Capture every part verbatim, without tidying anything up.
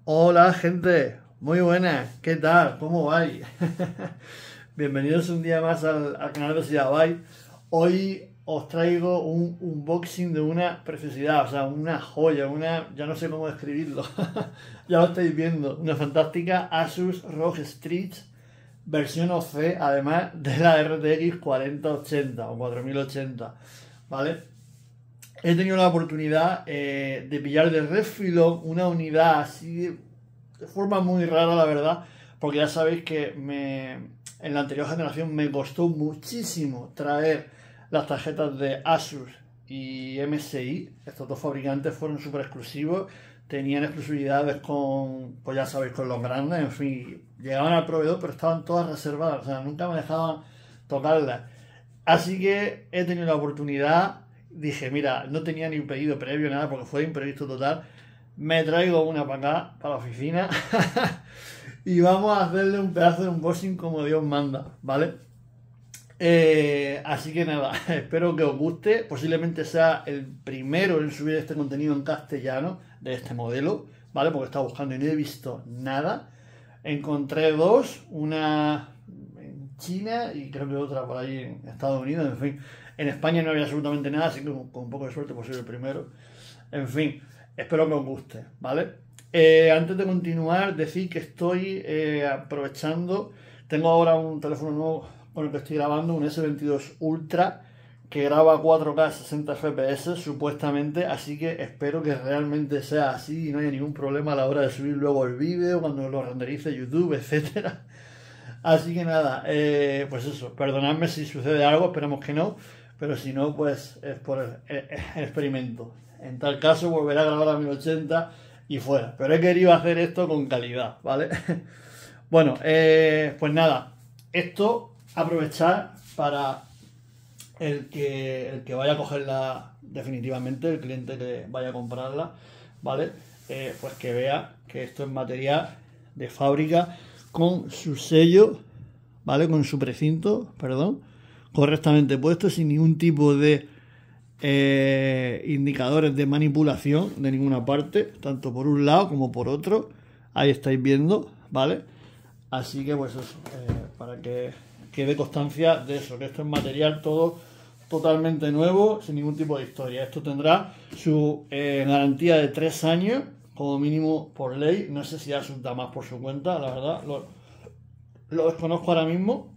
Hola gente, muy buenas, ¿qué tal? ¿Cómo vais? Bienvenidos un día más al, al canal de Sidabai. Hoy os traigo un unboxing de una preciosidad, o sea, una joya, una, ya no sé cómo describirlo, ya lo estáis viendo, una fantástica Asus R O G Strix versión O C, además de la R T X cuarenta ochenta o cuatro mil ochenta, ¿vale? He tenido la oportunidad eh, de pillar de refilón una unidad así de, de forma muy rara, la verdad, porque ya sabéis que me, en la anterior generación me costó muchísimo traer las tarjetas de Asus y M S I. Estos dos fabricantes fueron súper exclusivos, tenían exclusividades con, pues ya sabéis, con los grandes, en fin, llegaban al proveedor, pero estaban todas reservadas, o sea, nunca me dejaban tocarlas. Así que he tenido la oportunidad. Dije, mira, no tenía ni un pedido previo, nada, porque fue imprevisto total. Me traigo una para acá, para la oficina. Y vamos a hacerle un pedazo de unboxing como Dios manda, ¿vale? Eh, así que nada, espero que os guste. Posiblemente sea el primero en subir este contenido en castellano de este modelo, ¿vale? Porque estaba buscando y no he visto nada. Encontré dos, una en China y creo que otra por ahí en Estados Unidos, en fin. En España no había absolutamente nada, así que con, con un poco de suerte pues soy el primero. En fin, espero que os guste, ¿vale? Eh, antes de continuar, decir que estoy eh, aprovechando, tengo ahora un teléfono nuevo con el que estoy grabando, un S veintidós Ultra, que graba a cuatro K sesenta F P S supuestamente, así que espero que realmente sea así y no haya ningún problema a la hora de subir luego el vídeo, cuando lo renderice YouTube, etcétera. Así que nada, eh, pues eso, perdonadme si sucede algo, esperemos que no, pero si no, pues es por el, el, el experimento. En tal caso volverá a grabar a mil ochenta y fuera, pero he querido hacer esto con calidad, ¿vale? Bueno, eh, pues nada, esto aprovechar para el que, el que vaya a cogerla definitivamente, el cliente que vaya a comprarla, ¿vale? Eh, pues que vea que esto es material de fábrica con su sello, ¿vale? Con su precinto, perdón, correctamente puesto, sin ningún tipo de eh, indicadores de manipulación de ninguna parte, tanto por un lado como por otro. Ahí estáis viendo, ¿vale? Así que pues eso, eh, para que quede constancia de eso, que esto es material todo totalmente nuevo, sin ningún tipo de historia. Esto tendrá su eh, garantía de tres años, como mínimo por ley. No sé si Asus da más por su cuenta, la verdad, lo, lo desconozco ahora mismo.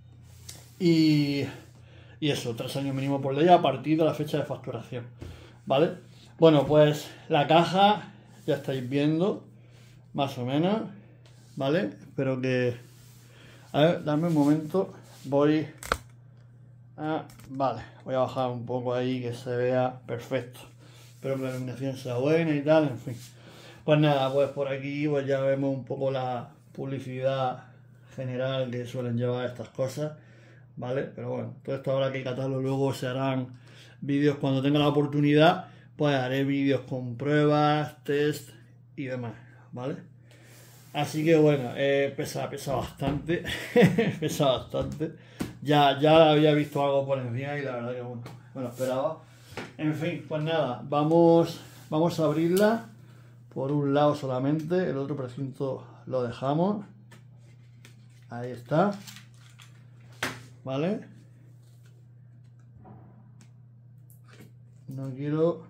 Y, y eso, tres años mínimo por ley a partir de la fecha de facturación, ¿vale? Bueno, pues la caja ya estáis viendo, más o menos, ¿vale? Espero que... A ver, dame un momento, voy a... Vale, voy a bajar un poco ahí que se vea perfecto. Espero que la iluminación sea buena y tal, en fin. Pues nada, pues por aquí pues ya vemos un poco la publicidad general que suelen llevar estas cosas, ¿vale? Pero bueno, todo esto ahora que hay que catarlo, luego se harán vídeos cuando tenga la oportunidad, pues haré vídeos con pruebas, test y demás, ¿vale? Así que bueno, eh, pesa, pesa bastante, pesa bastante. Ya, ya había visto algo por encima y la verdad que bueno, me lo esperaba. En fin, pues nada, vamos, vamos a abrirla por un lado solamente, el otro precinto lo dejamos. Ahí está, ¿vale? No quiero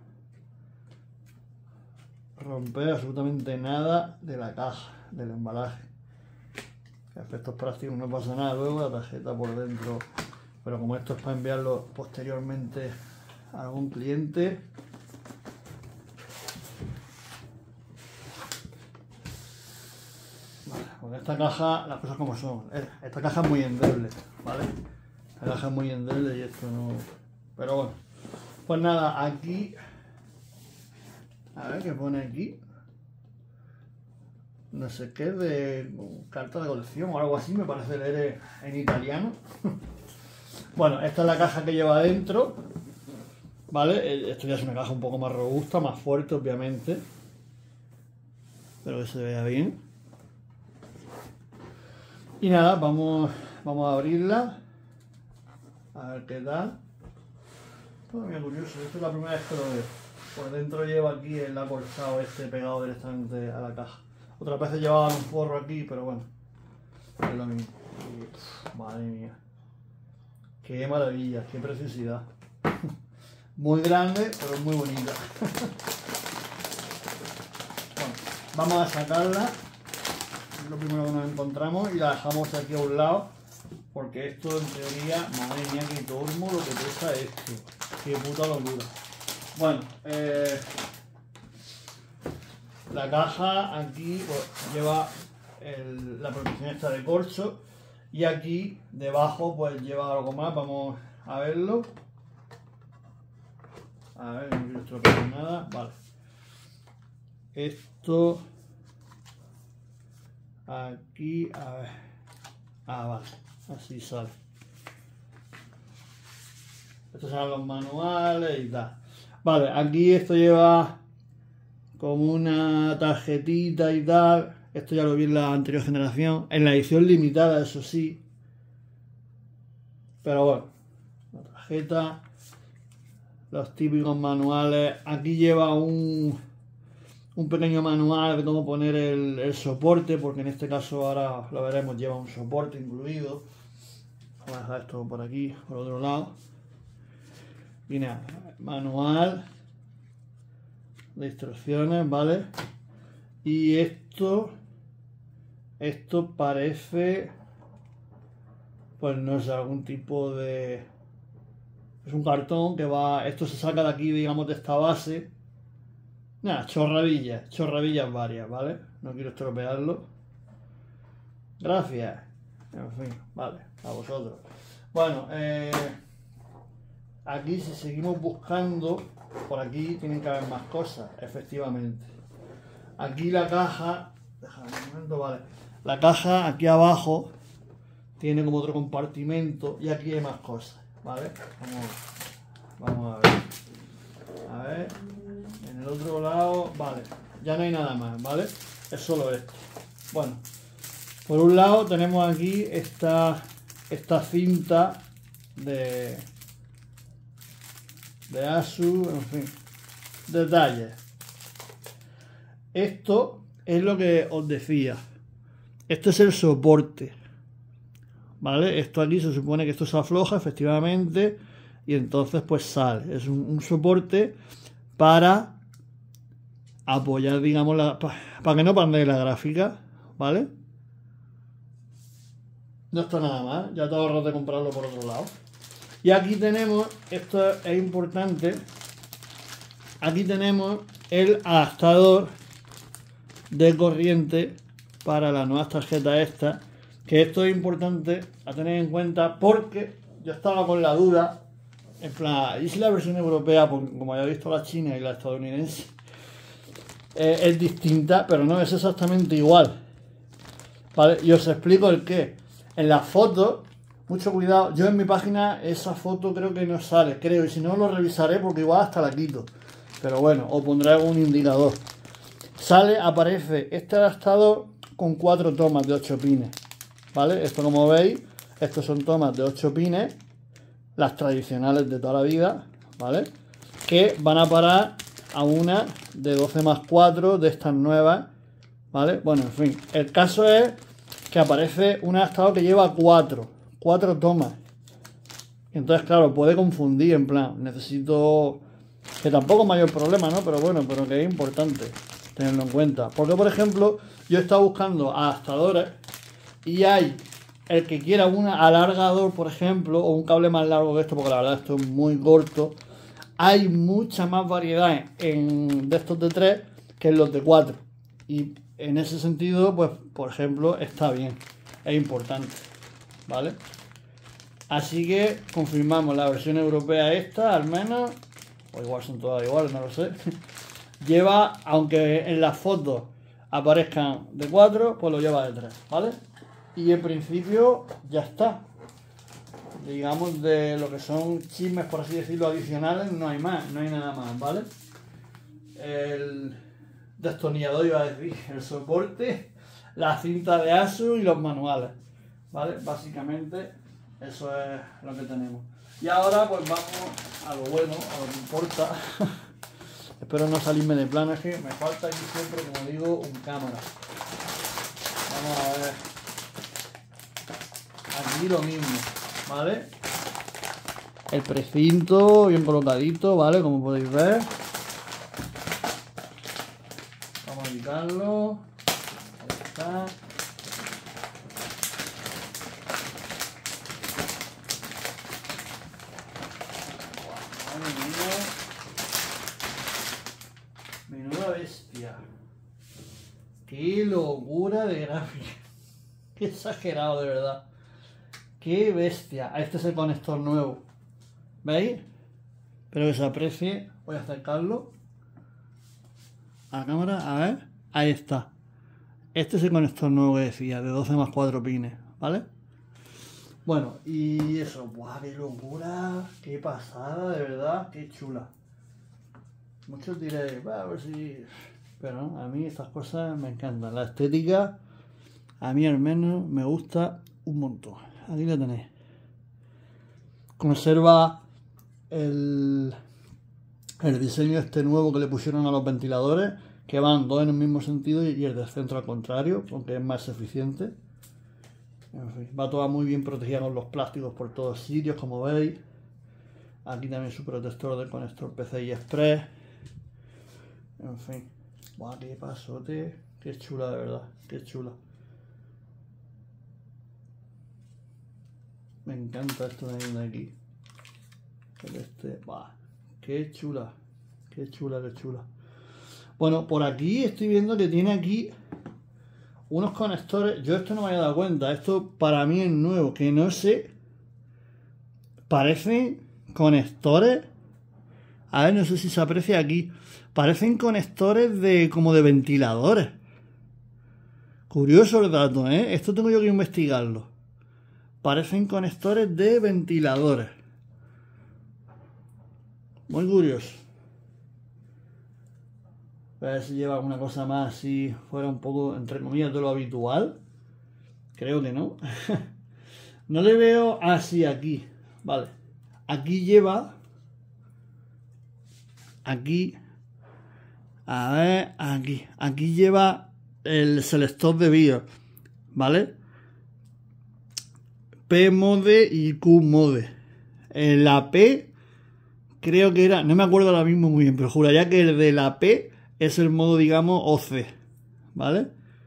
romper absolutamente nada de la caja, del embalaje. Efectos prácticos no pasa nada, luego la tarjeta por dentro, pero como esto es para enviarlo posteriormente a algún cliente. Vale, con esta caja las cosas como son, esta caja es muy endeble, ¿vale? Esta caja es muy endeble y esto no... Pero bueno, pues nada, aquí... A ver qué pone aquí. No sé qué, de carta de colección o algo así, me parece leer en italiano. Bueno, esta es la caja que lleva adentro, ¿vale? Esto ya es una caja un poco más robusta, más fuerte, obviamente. Espero que se vea bien. Y nada, vamos, vamos a abrirla. A ver qué tal. Todo muy curioso, esto es la primera vez que lo veo. Por dentro lleva aquí el acolchado este pegado directamente a la caja. Otras veces llevaban un forro aquí, pero bueno, es lo mismo. Y, pff, madre mía, qué maravilla, qué preciosidad. Muy grande, pero muy bonita. Bueno, vamos a sacarla. Es lo primero que nos encontramos y la dejamos aquí a un lado. Porque esto en teoría, madre mía, que turmo lo que pesa esto. Qué puta locura. Bueno, eh, la caja aquí pues, lleva el, la protección esta de corcho. Y aquí debajo pues lleva algo más, vamos a verlo. A ver, no quiero estropear nada. Vale. Esto. Aquí, a ver. Ah, vale. Así sale. Estos son los manuales y tal. Vale, aquí esto lleva como una tarjetita y tal. Esto ya lo vi en la anterior generación. En la edición limitada, eso sí. Pero bueno. La tarjeta. Los típicos manuales. Aquí lleva un, un pequeño manual de cómo poner el, el soporte, porque en este caso ahora lo veremos, lleva un soporte incluido. Vamos a dejar esto por aquí, por otro lado. Y nada, manual de instrucciones, ¿vale? Y esto, esto parece, pues no sé, algún tipo de... Es un cartón que va... Esto se saca de aquí, digamos, de esta base. Nada, chorradillas, chorradillas varias, ¿vale? No quiero estropearlo. Gracias. En fin, vale, a vosotros. Bueno, eh, aquí si seguimos buscando, por aquí tienen que haber más cosas, efectivamente. Aquí la caja... Déjame un momento, vale. La caja aquí abajo tiene como otro compartimento y aquí hay más cosas. ¿Vale? Vamos, vamos a ver. A ver. En el otro lado, vale. Ya no hay nada más, ¿vale? Es solo esto. Bueno. Por un lado tenemos aquí esta, esta cinta de, de Asus, en fin. Detalles. Esto es lo que os decía. Este es el soporte. ¿Vale? Esto aquí se supone que esto se afloja efectivamente y entonces pues sale. Es un, un soporte para apoyar, digamos, la, para, para que no pandee la gráfica, ¿vale? No está nada mal, ya te ahorras de comprarlo por otro lado. Y aquí tenemos, esto es importante, aquí tenemos el adaptador de corriente para las nuevas tarjetas estas. Que esto es importante a tener en cuenta porque yo estaba con la duda, en plan, ¿y si la versión europea, porque como ya he visto la china y la estadounidense, eh, es distinta, pero no es exactamente igual? ¿Vale? Y os explico el qué. En la foto, mucho cuidado, yo en mi página esa foto creo que no sale, creo, y si no lo revisaré porque igual hasta la quito. Pero bueno, os pondré algún indicador. Sale, aparece este adaptador con cuatro tomas de ocho pines. ¿Vale? Esto, como veis, estos son tomas de ocho pines, las tradicionales de toda la vida, ¿vale? Que van a parar a una de doce más cuatro de estas nuevas, ¿vale? Bueno, en fin, el caso es que aparece un adaptador que lleva cuatro, cuatro tomas. Entonces, claro, puede confundir, en plan, necesito, que tampoco es mayor problema, ¿no? Pero bueno, pero que es importante tenerlo en cuenta. Porque, por ejemplo, yo he estado buscando adaptadores y hay el que quiera un alargador, por ejemplo, o un cable más largo que esto, porque la verdad esto es muy corto. Hay mucha más variedad en, de estos de tres que en los de cuatro. Y en ese sentido, pues, por ejemplo, está bien. Es importante, ¿vale? Así que confirmamos la versión europea esta, al menos, o igual son todas iguales, no lo sé. Lleva, aunque en las fotos aparezcan de cuatro, pues lo lleva de tres, ¿vale? Y en principio ya está. Digamos, de lo que son chismes, por así decirlo, adicionales, no hay más, no hay nada más, ¿vale? El destornillador, iba a decir, el soporte, la cinta de Asus y los manuales, ¿vale? Básicamente eso es lo que tenemos. Y ahora pues vamos a lo bueno, a lo que importa. Espero no salirme de plano, es que me falta aquí siempre, como digo, un cámara. Vamos a ver. Aquí lo mismo, ¿vale? El precinto bien colocadito, ¿vale? Como podéis ver. Vamos a quitarlo. Ahí está. Menuda bestia. Qué locura de gráfica. Qué exagerado, de verdad. Qué bestia. Este es el conector nuevo. ¿Veis? Espero que se aprecie. Voy a acercarlo a la cámara. A ver. Ahí está. Este es el conector nuevo que decía, de doce más cuatro pines. ¿Vale? Bueno, y eso. ¡Buah, qué locura! ¡Qué pasada, de verdad! ¡Qué chula! Muchos diréis, va a ver si... Pero no, a mí estas cosas me encantan. La estética, a mí al menos, me gusta un montón. Aquí la tenéis. Conserva el, el diseño este nuevo que le pusieron a los ventiladores, que van dos en el mismo sentido y el del centro al contrario, aunque es más eficiente. En fin, va toda muy bien protegida con los plásticos por todos sitios, como veis. Aquí también su protector del conector P C I Express. En fin, ¡buah, qué pasote! ¡Qué chula, de verdad! ¡Qué chula! Me encanta esto también de aquí. Este, ¡buah! ¡Qué chula! ¡Qué chula, qué chula! Bueno, por aquí estoy viendo que tiene aquí unos conectores. Yo esto no me había dado cuenta. Esto para mí es nuevo, que no sé. Parecen conectores. A ver, no sé si se aprecia aquí. Parecen conectores de como de ventiladores. Curioso el dato, ¿eh? Esto tengo yo que investigarlo. Parecen conectores de ventiladores. Muy curioso. A ver si lleva alguna cosa más así, fuera un poco, entre comillas, de lo habitual. Creo que no. No le veo así aquí. Vale. Aquí lleva... Aquí... A ver, aquí. Aquí lleva el selector de BIOS, ¿vale? P-Mode y Q-Mode. En la P, creo que era... No me acuerdo ahora mismo muy bien, pero juraría que el de la P es el modo, digamos, O C, ¿vale?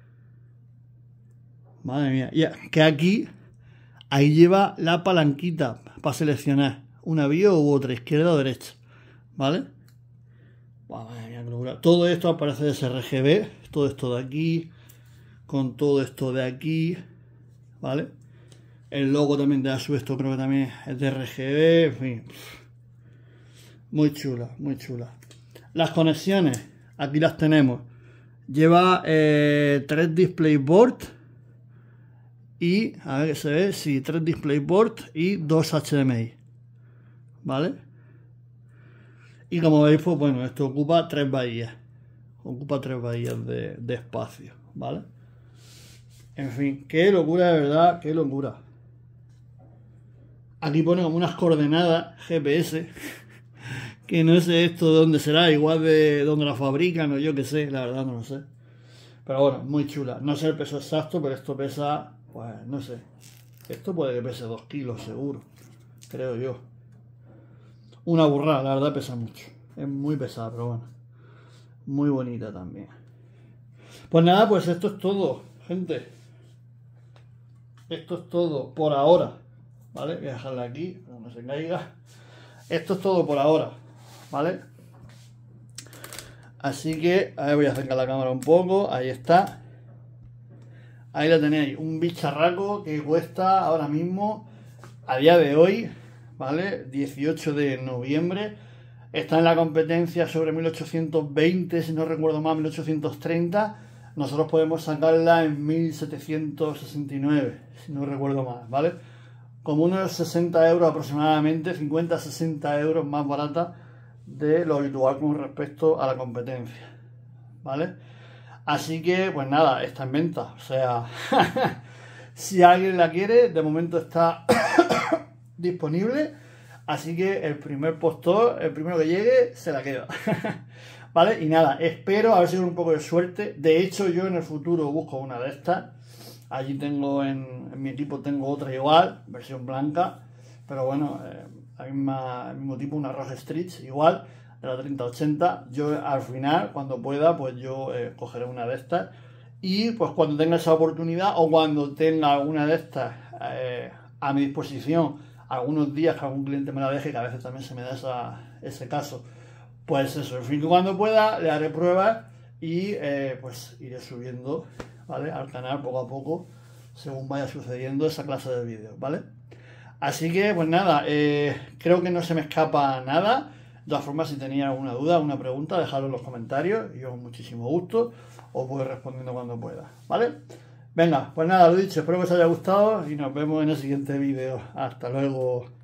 Madre mía. Ya, que aquí, ahí lleva la palanquita para seleccionar una BIOS u otra, izquierda o derecha, ¿vale? Madre mía, qué locura. Todo esto aparece de S R G B, todo esto de aquí, con todo esto de aquí, ¿vale? El logo también de Asus, esto creo que también es de R G B, en fin. Muy chula, muy chula. Las conexiones, aquí las tenemos. Lleva eh, tres DisplayPort y, a ver que se ve, sí, tres DisplayPort y dos H D M I, ¿vale? Y como veis, pues bueno, esto ocupa tres bahías. Ocupa tres bahías de, de espacio, ¿vale? En fin, qué locura, de verdad, qué locura. Aquí pone como unas coordenadas G P S. Que no sé esto de dónde será, igual de dónde la fabrican o yo qué sé, la verdad no lo sé. Pero bueno, muy chula. No sé el peso exacto, pero esto pesa, pues no sé. Esto puede que pese dos kilos seguro, creo yo. Una burrada, la verdad pesa mucho. Es muy pesada, pero bueno. Muy bonita también. Pues nada, pues esto es todo, gente. Esto es todo por ahora. ¿Vale? Voy a dejarla aquí, para que no se caiga. Esto es todo por ahora, ¿vale? Así que, a ver, voy a acercar la cámara un poco. Ahí está. Ahí la tenéis. Un bicharraco que cuesta ahora mismo, a día de hoy, ¿vale? dieciocho de noviembre. Está en la competencia sobre mil ochocientos veinte, si no recuerdo mal, mil ochocientos treinta. Nosotros podemos sacarla en mil setecientos sesenta y nueve, si no recuerdo mal, ¿vale? Como unos sesenta euros aproximadamente, cincuenta a sesenta euros más barata de lo habitual con respecto a la competencia, ¿vale? Así que, pues nada, está en venta. O sea, si alguien la quiere, de momento está disponible. Así que el primer postor, el primero que llegue, se la queda. ¿vale? Y nada, espero a ver si con un poco de suerte. De hecho, yo en el futuro busco una de estas. Allí tengo en, en mi equipo tengo otra igual, versión blanca, pero bueno, eh, la misma, el mismo tipo, una Rogue Street igual, de la treinta ochenta. Yo al final, cuando pueda, pues yo eh, cogeré una de estas. Y pues cuando tenga esa oportunidad o cuando tenga alguna de estas eh, a mi disposición, algunos días que algún cliente me la deje, que a veces también se me da esa, ese caso, pues eso, en fin, cuando pueda le haré pruebas y eh, pues iré subiendo, ¿vale?, al canal poco a poco según vaya sucediendo esa clase de vídeos, ¿vale? Así que pues nada, eh, creo que no se me escapa nada. De todas formas, si tenéis alguna duda, alguna pregunta, dejadlo en los comentarios y yo con muchísimo gusto os voy respondiendo cuando pueda, ¿vale? Venga, pues nada, lo dicho, espero que os haya gustado y nos vemos en el siguiente vídeo. Hasta luego.